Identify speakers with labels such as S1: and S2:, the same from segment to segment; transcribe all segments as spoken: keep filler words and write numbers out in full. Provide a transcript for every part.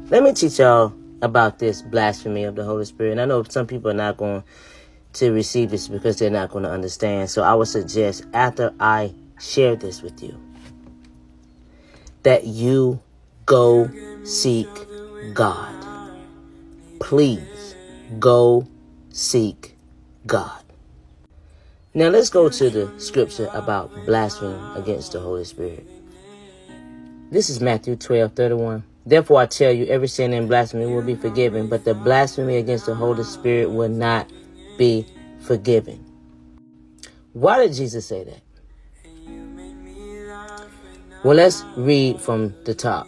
S1: Let me teach y'all about this blasphemy of the Holy Spirit. And I know some people are not going to receive this because they're not going to understand. So I would suggest after I share this with you that you go seek God. Please go seek God. Now let's go to the scripture about blasphemy against the Holy Spirit. This is Matthew twelve thirty-one. Therefore I tell you, every sin and blasphemy will be forgiven, but the blasphemy against the Holy Spirit will not be forgiven. Why did Jesus say that? Well, let's read from the top.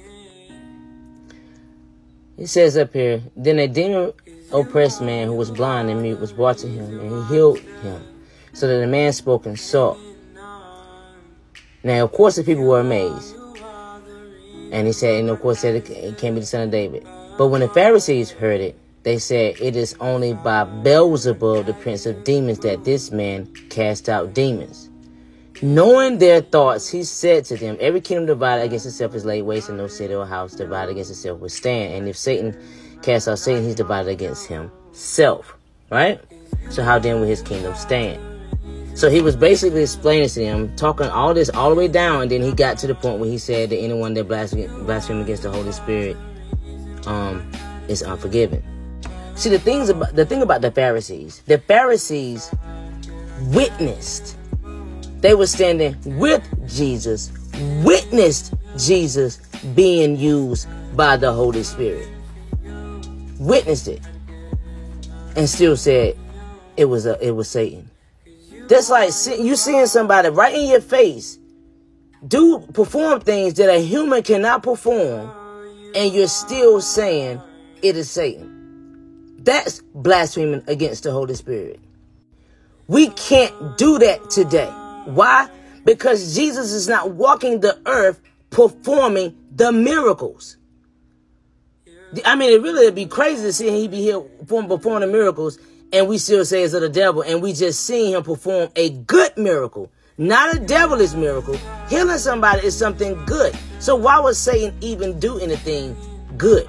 S1: It says up here, then a demon-oppressed man who was blind and mute was brought to him, and he healed him, so that the man spoke and saw. Now, of course, the people were amazed. And he said, and of course, said it can't be the son of David. But when the Pharisees heard it, they said, it is only by Beelzebub, the prince of demons, that this man cast out demons. Knowing their thoughts, he said to them, every kingdom divided against itself is laid waste, and no city or house divided against itself will stand. And if Satan casts out Satan, he's divided against himself. Right? So how then will his kingdom stand? So he was basically explaining to them, talking all this all the way down, and then he got to the point where he said that anyone that blasphemes against the Holy Spirit um, is unforgiven. See, the things about the thing about the Pharisees, the Pharisees witnessed. They were standing with Jesus, witnessed Jesus being used by the Holy Spirit, witnessed it, and still said it was a it was Satan. That's like you seeing somebody right in your face do perform things that a human cannot perform, and you're still saying it is Satan. That's blaspheming against the Holy Spirit. We can't do that today. Why? Because Jesus is not walking the earth performing the miracles. I mean, it really would be crazy to see him be here performing the miracles, and we still say it's of the devil, and we just seen him perform a good miracle, not a devilish miracle. Healing somebody is something good. So why would Satan even do anything good?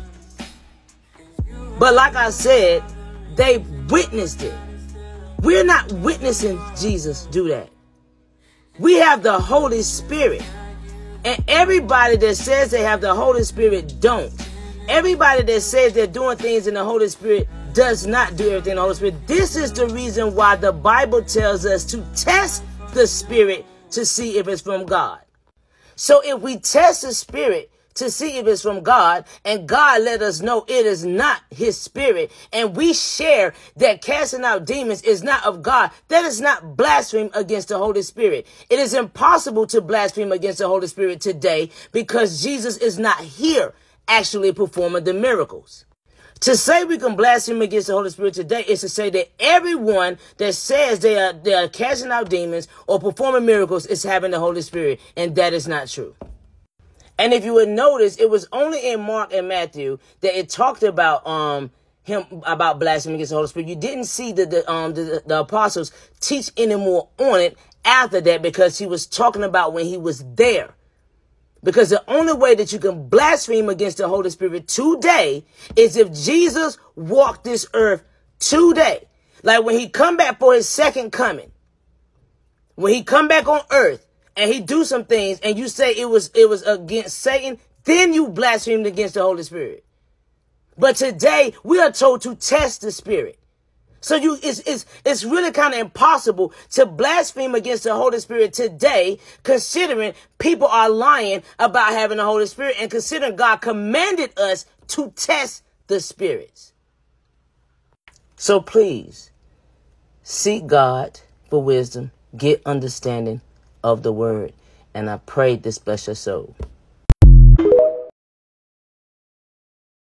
S1: But like I said, they witnessed it. We're not witnessing Jesus do that. We have the Holy Spirit. And everybody that says they have the Holy Spirit don't. Everybody that says they're doing things in the Holy Spirit does not do everything in the Holy Spirit. This is the reason why the Bible tells us to test the Spirit to see if it's from God. So if we test the Spirit to see if it's from God, and God let us know it is not his Spirit, and we share that casting out demons is not of God, that is not blaspheme against the Holy Spirit. It is impossible to blaspheme against the Holy Spirit today because Jesus is not here actually performing the miracles. To say we can blaspheme against the Holy Spirit today is to say that everyone that says they are, they are casting out demons or performing miracles is having the Holy Spirit, and that is not true. And if you would notice, it was only in Mark and Matthew that it talked about um him about blasphemy against the Holy Spirit. You didn't see the the um the, the apostles teach any more on it after that, because he was talking about when he was there. Because the only way that you can blaspheme against the Holy Spirit today is if Jesus walked this earth today. Like when he come back for his second coming, when he come back on earth, and he do some things, and you say it was it was against Satan, then you blasphemed against the Holy Spirit. But today we are told to test the Spirit. So you it's it's it's really kind of impossible to blaspheme against the Holy Spirit today, considering people are lying about having the Holy Spirit, and considering God commanded us to test the spirits. So please seek God for wisdom, get understanding of the word, and I pray this bless your soul.